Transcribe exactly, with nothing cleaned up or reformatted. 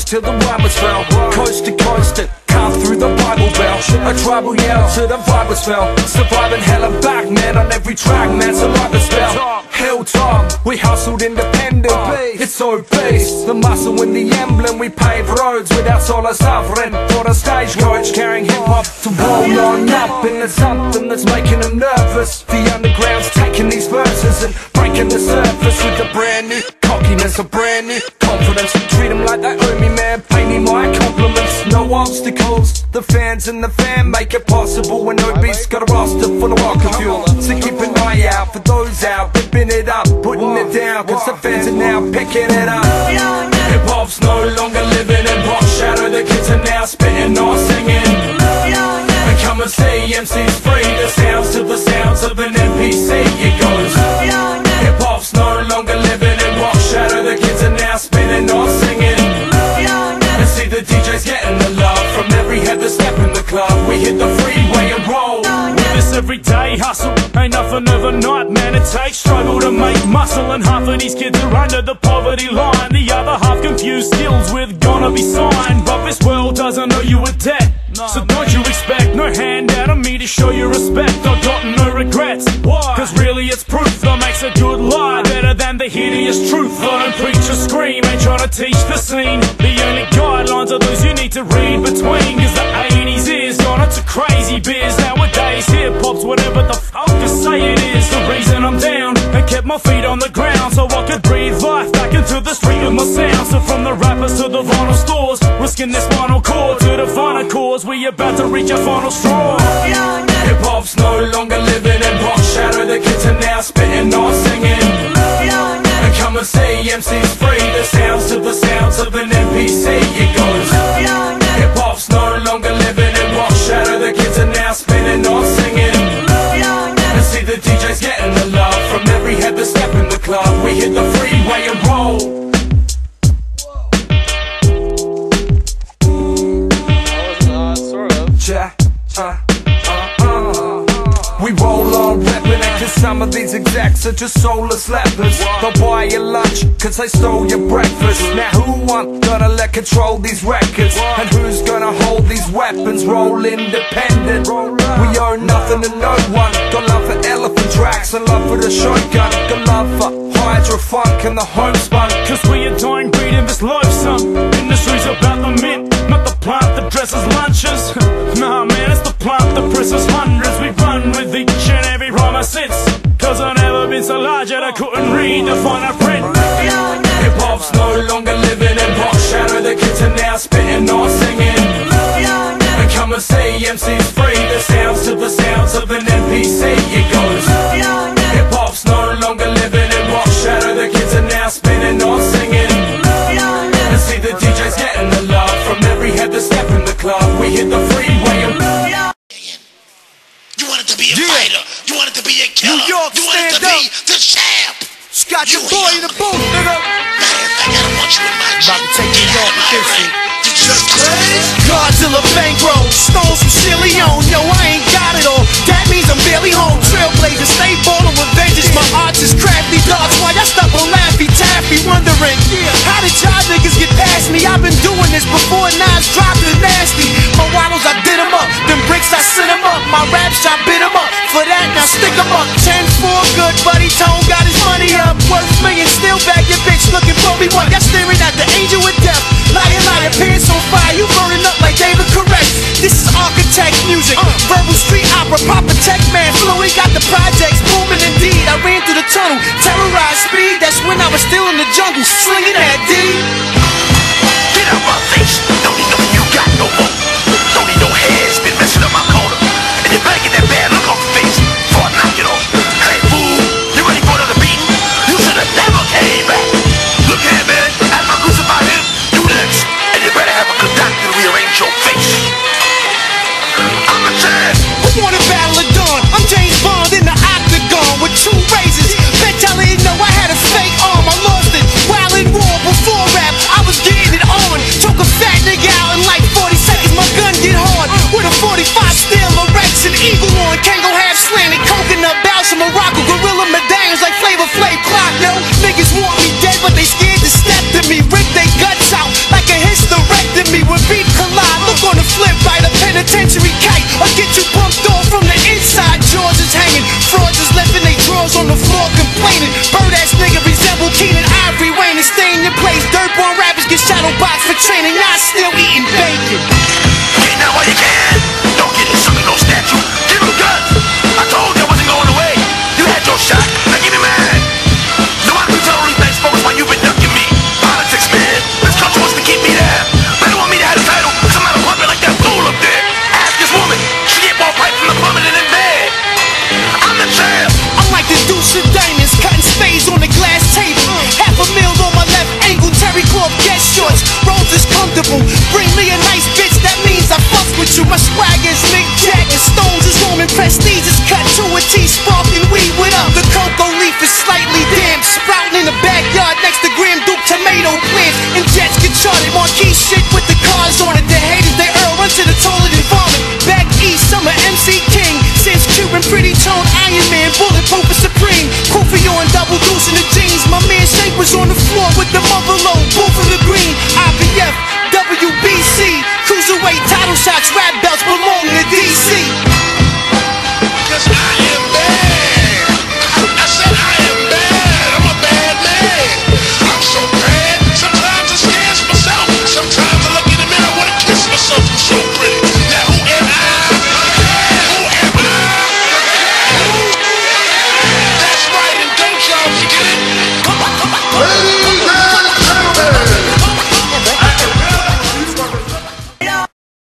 till the rhyme was fell. Coast to coast and come through the Bible Belt. A tribal yell till the vibe was fell. Surviving hell and back, man, on every track, man, so like a spell. Hilltop, we hustled independent. It's obese, the muscle in the emblem. We pave roads without solo suffering. For the stagecoach carrying hip-hop to roll on up. And there's something that's making them nervous. The underground's taking these verses and breaking the surface with a brand new cockiness, a brand new confidence. Treat them like they owe me, man, pay me my compliments. No obstacles, the fans and the fan make it possible. When Obese got a roster full of rocket fuel. So keep an eye out for those out ripping it up, putting it down, cause the fans are now picking it up. Hip-hop's no longer living in rock shadow. The kids are now spitting, not singing. And come and see M Cs free. The sounds to the sounds of an N P C. It goes. Hip-hop's no longer living in rock shadow. The kids are now spinning, not singing. And see the D Js getting the love from every head that step in the club. We hit the freeway and roll. With this everyday hustle, ain't nothing overnight, man. It takes struggle to make muscle, and half of these kids are under the poverty line. The other half confuse skills with gonna be signed. But this world doesn't know you a debt, so don't you expect no handout of me to show you respect. I got no regrets, cause really it's proof that makes a good lie better than the hideous truth. I don't preach or scream, ain't trying to teach the scene. The only guidelines are those you need to read between. Cause the eighties is gone into crazy biz. Nowadays hip-hop's whatever the fuck I say it is. The reason I'm down and kept my feet on the ground, so I could breathe life back into the street with my sound. So from the rappers to the vinyl stores, risking this spinal cord to the final cause. We about to reach our final straw. Hip-hop's no longer living in rock shadow. The kids are now spitting, not singing. And come and see M Cs free. The sounds to the sounds of an N P C. It goes. Hip-hop's no longer living in rock shadow. The kids are now spinning, not singing. And see the D Js getting the love from every head that step in the club. We hit the freeway and roll. Yeah, uh, uh, uh. We roll on reppin' it, cause some of these execs are just soulless lepers. They'll buy your lunch cause they stole your breakfast. Now who want gonna let control these records? And who's gonna hold these weapons? Roll independent. We owe nothing to no one. Got love for elephant tracks and love for the shotgun. Got love for Hydra Funk and the homespun. Cause we a dying breed in this loathsome industry's about the mint, not the plant that dresses lunches. Nah man, it's the plant that presses hundreds. We run with each and every rhyme I sense, cause I've never been so large that I couldn't read the fine print. Hip-hop's no longer living in rock shadow. The kids are now spitting, not singing. And come and see M Cs free. The sounds to the sounds of an N P C. It goes. Hip-hop's no longer living in rock shadow. The kids are now spinning, not singing. And see the D Js getting the love from every head that step in the club. We hit the freeway and you wanted to be a yeah. fighter. You wanted to be a killer. New York, you wanted to up. be the champ. Scott, your boy in the booth, nigga. Man, I gotta want you in my gym. About to take Get you out off of my with this ring. one. Did you just Godzilla bankroll, stones from Chilion. Yo, I ain't got it all. That means I'm barely home. Trailblazer, stay ballin' with vengeance. My arts is crafty dogs. Why y'all stop on Laffy Taffy? Wondering, how did y'all niggas get past me? I've been doing this before Nas dropped the nasty. My waddles, I did them up. Them bricks, I sent them up. My raps, I bit them up. For that, now stick them up. ten four, good buddy. Tone got his money up. Worth millions, still back your bitch looking for me. What? Y'all staring at the angel with death. Liar, liar, pants on fire. You burning up like David Correct. This is architect music. Uh, verbal street opera, proper tech man. Fluid got the projects booming indeed. I ran through the tunnel, terrorized speed. That's when I was still in the jungle, slinging that D. get out my face? Don't need no you got no more. Don't need no heads been messing up my corner. And you better get that bad look off your face before I knock it off. Hey fool, you ready for another beating? You should have never came back. Look here, man, after I crucify him, you next. And you better have a good doctor to rearrange your face. I'm a champ.